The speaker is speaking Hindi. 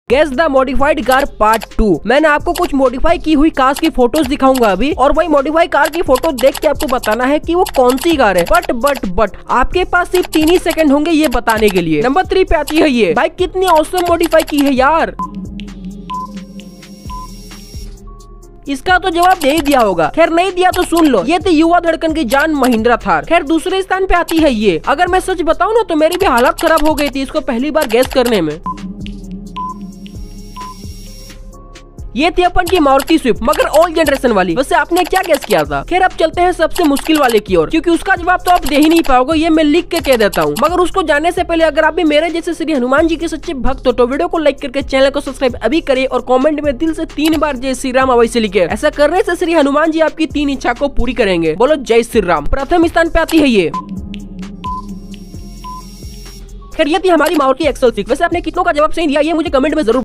Guess the modified car part 2। मैंने आपको कुछ मॉडिफाई की हुई कार्स की फोटोज दिखाऊंगा अभी, और वही मॉडिफाई कार की फोटो देख के आपको बताना है कि वो कौन सी कार है। बट आपके पास सिर्फ 3 ही सेकंड होंगे ये बताने के लिए। नंबर 3 पे आती है ये बाइक, कितनी ऑसम मॉडिफाई की है यार। इसका तो जवाब दे ही दिया होगा, खैर नहीं दिया तो सुन लो, ये थी युवा धड़कन की जान महिंद्रा थार। खैर दूसरे स्थान पे आती है ये। अगर मैं सच बताऊं ना तो मेरी भी हालत खराब हो गई थी इसको पहली बार गैस करने में। ये थी अपन की मारुति स्विफ्ट, मगर ओल्ड जनरेशन वाली। वैसे आपने क्या गैस किया था? खैर अब चलते हैं सबसे मुश्किल वाले की ओर, क्योंकि उसका जवाब तो आप दे ही नहीं पाओगे, ये मैं लिख के कह देता हूँ। मगर उसको जानने से पहले अगर आप भी मेरे जैसे श्री हनुमान जी के सच्चे भक्त हो तो वीडियो को लाइक करके चैनल को सब्सक्राइब अभी करें, और कमेंट में दिल से 3 बार जय श्री राम अवश्य लिखे। ऐसा करने से श्री हनुमान जी आपकी 3 इच्छा को पूरी करेंगे। बोलो जय श्री राम। प्रथम स्थान पे आती है ये। खैर ये थी हमारी मारुति एक्सल 6। वैसे आपने कितनों का जवाब सही दिया ये मुझे कमेंट में जरूर